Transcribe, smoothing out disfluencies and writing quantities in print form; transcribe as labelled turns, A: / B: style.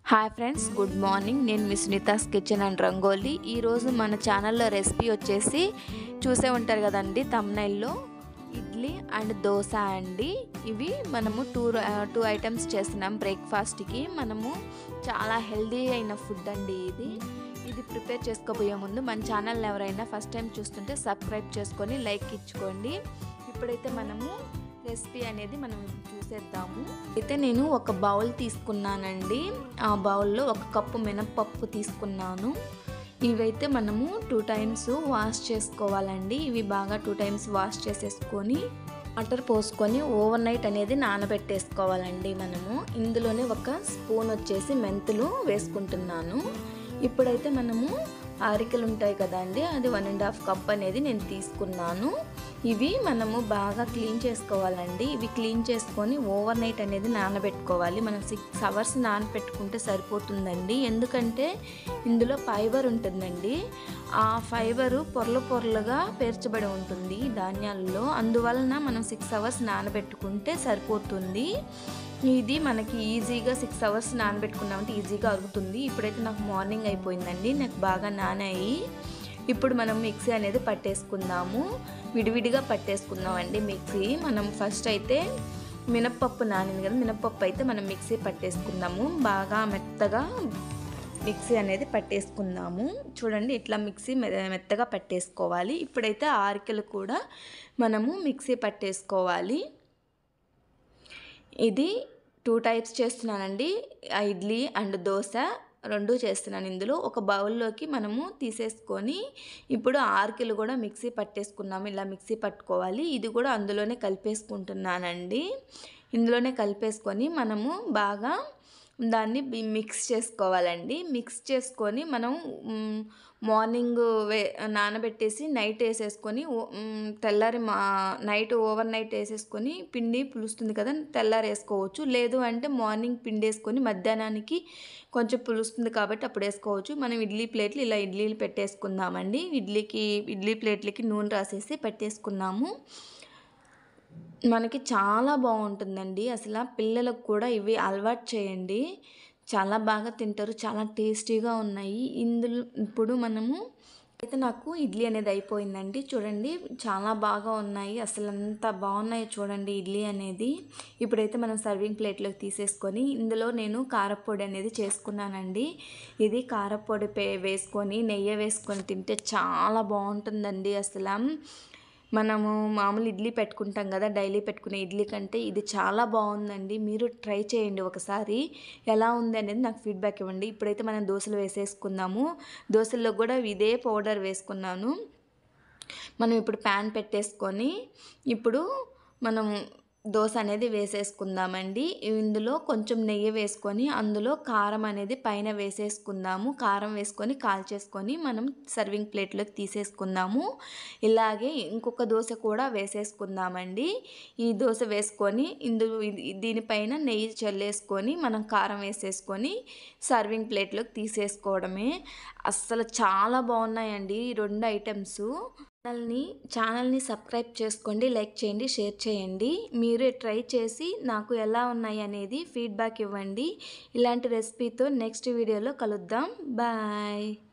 A: Hi friends, good morning. నేను మీ Sunita's kitchen and rangoli. ఈరోజు మన ఛానల్లో రెసిపీ వచ్చేసి చూసే ఉంటారు కదండి థంబ్నైల్లో, ఇడ్లీ అండ్ దోశ అండి. ఇవి మనము టూ ఐటమ్స్ చేస్తున్నాం బ్రేక్ఫాస్ట్కి. మనము చాలా హెల్దీ అయిన ఫుడ్ అండి ఇది ప్రిపేర్ చేసుకోబోయే ముందు మన ఛానల్ ఎవరైనా ఫస్ట్ టైం చూస్తుంటే సబ్స్క్రైబ్ చేసుకొని లైక్ ఇచ్చుకోండి. ఇప్పుడైతే మనము రెసిపీ అనేది మనం చూసేద్దాము. అయితే నేను ఒక బౌల్ తీసుకున్నానండి. ఆ బౌల్లో 1 కప్పు మినపప్పు తీసుకున్నాను. ఇవైతే మనము 2 టైమ్స్ వాష్ చేసుకోవాలండి. ఇవి బాగా 2 టైమ్స్ వాష్ చేసేసుకొని వాటర్ పోసుకొని ఓవర్ నైట్ అనేది నానబెట్టేసుకోవాలండి. మనము ఇందులోనే 1 స్పూన్ వచ్చేసి మెంతులు వేసుకుంటున్నాను. ఇప్పుడైతే మనము అరికెలు ఉంటాయి కదండి, అది 1.5 కప్ అనేది నేను తీసుకున్నాను. ఇవి మనము బాగా క్లీన్ చేసుకోవాలండి. ఇవి క్లీన్ చేసుకొని ఓవర్ నైట్ అనేది నానబెట్టుకోవాలి. మనం 6 అవర్స్ నానబెట్టుకుంటే సరిపోతుందండి. ఎందుకంటే ఇందులో ఫైబర్ ఉంటుందండి. ఆ ఫైబరు పొరలుగా పేర్చబడి ఉంటుంది ధాన్యాలలో. అందువలన మనం 6 అవర్స్ నానబెట్టుకుంటే సరిపోతుంది. ఇది మనకి ఈజీగా 6 అవర్స్ నానబెట్టుకున్నామంటే ఈజీగా అరుగుతుంది. ఇప్పుడైతే నాకు మార్నింగ్ అయిపోయిందండి, నాకు బాగా నానాయి. ఇప్పుడు మనం మిక్సీ అనేది పట్టేసుకుందాము. విడివిడిగా పట్టేసుకుందామండి మిక్సీ. మనం ఫస్ట్ అయితే మినప్పప్పు నానింది కదా, మినప్పప్పు అయితే మనం మిక్సీ పట్టేసుకుందాము. బాగా మెత్తగా మిక్సీ అనేది పట్టేసుకుందాము. చూడండి, ఇట్లా మిక్సీ మెత్తగా పట్టేసుకోవాలి. ఇప్పుడైతే ఆరికలు కూడా మనము మిక్సీ పట్టేసుకోవాలి. ఇది 2 టైప్స్ చేస్తున్నానండి, ఇడ్లీ అండ్ దోశ 2 చేస్తున్నాను. ఇందులో ఒక బౌల్లోకి మనము తీసేసుకొని ఇప్పుడు ఆరికలు కూడా మిక్సీ పట్టేసుకున్నాము. ఇలా మిక్సీ పట్టుకోవాలి. ఇది కూడా అందులోనే కలిపేసుకుంటున్నానండి. ఇందులోనే కలిపేసుకొని మనము బాగా దాన్ని మిక్స్ చేసుకోవాలండి. మిక్స్ చేసుకొని మనం మార్నింగ్ నానబెట్టేసి నైట్ వేసేసుకొని తెల్లారి నైట్ ఓవర్ నైట్ వేసేసుకొని పిండి పులుస్తుంది కదా, తెల్లారి వేసుకోవచ్చు. లేదు అంటే మార్నింగ్ పిండి వేసుకొని మధ్యాహ్నానికి కొంచెం పులుస్తుంది కాబట్టి అప్పుడు వేసుకోవచ్చు. మనం ఇడ్లీ ప్లేట్లు ఇలా ఇడ్లీలు పెట్టేసుకుందామండి. ఇడ్లీ ప్లేట్లకి నూనె రాసేసి పెట్టేసుకున్నాము. మనకి చాలా బాగుంటుందండి. అసలు పిల్లలకు కూడా ఇవి అలవాటు చేయండి, చాలా బాగా తింటారు. చాలా టేస్టీగా ఉన్నాయి. ఇప్పుడు మనము అయితే నాకు ఇడ్లీ అనేది అయిపోయిందండి. చూడండి, చాలా బాగా ఉన్నాయి. అసలు ఎంత బాగున్నాయో చూడండి ఇడ్లీ అనేది. ఇప్పుడైతే మనం సర్వింగ్ ప్లేట్లోకి తీసేసుకొని ఇందులో నేను కారపొడి అనేది చేసుకున్నానండి. ఇది కారపొడి వేసుకొని నెయ్యి వేసుకొని తింటే చాలా బాగుంటుందండి. అసలు మనము మామూలు ఇడ్లీ పెట్టుకుంటాం కదా, డైలీ పెట్టుకునే ఇడ్లీ కంటే ఇది చాలా బాగుందండి. మీరు ట్రై చేయండి ఒకసారి. ఎలా ఉంది అనేది నాకు ఫీడ్బ్యాక్ ఇవ్వండి. ఇప్పుడైతే మనం దోశలు వేసేసుకుందాము. దోశల్లో కూడా ఇదే పౌడర్ వేసుకున్నాను. మనం ఇప్పుడు ప్యాన్ పెట్టేసుకొని ఇప్పుడు మనం దోశ అనేది వేసేసుకుందామండి. ఇందులో కొంచెం నెయ్యి వేసుకొని అందులో కారం అనేది పైన వేసేసుకుందాము. కారం వేసుకొని కాల్చేసుకొని మనం సర్వింగ్ ప్లేట్లోకి తీసేసుకుందాము. ఇలాగే ఇంకొక దోశ కూడా వేసేసుకుందామండి. ఈ దోశ వేసుకొని దీనిపైన నెయ్యి చల్లేసుకొని మనం కారం వేసేసుకొని సర్వింగ్ ప్లేట్లోకి తీసేసుకోవడమే. అస్సలు చాలా బాగున్నాయండి ఈ 2 ఐటమ్స్. ఛానల్ని సబ్స్క్రైబ్ చేసుకోండి, లైక్ చేయండి, షేర్ చేయండి. మీరు ట్రై చేసి నాకు ఎలా ఉన్నాయి అనేది ఫీడ్బ్యాక్ ఇవ్వండి. ఇలాంటి రెసిపీతో నెక్స్ట్ వీడియోలో కలుద్దాం. బాయ్.